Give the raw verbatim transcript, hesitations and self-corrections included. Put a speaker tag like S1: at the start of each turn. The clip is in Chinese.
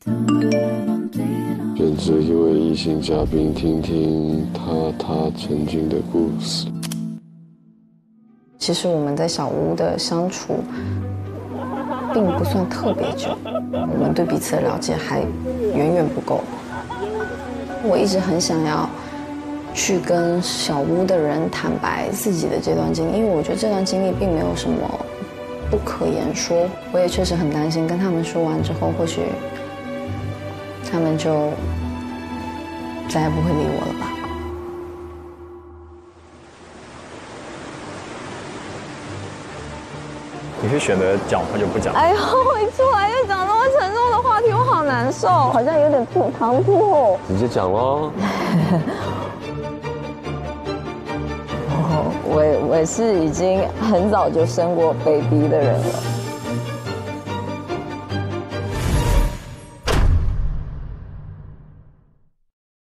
S1: 选择一位异性嘉宾，听听他他曾经的故事。
S2: 其实我们在小屋的相处并不算特别久，我们对彼此的了解还远远不够。我一直很想要去跟小屋的人坦白自己的这段经历，因为我觉得这段经历并没有什么不可言说。我也确实很担心跟他们说完之后，或许他们就再也不会理我了吧。
S3: 你是选择讲话就不讲？
S4: 哎呦，一出来就讲那么沉重的话题，我好难受，好像有点吐唐突。
S1: 直接讲咯。
S4: 我我是已经很早就生过 baby 的人了。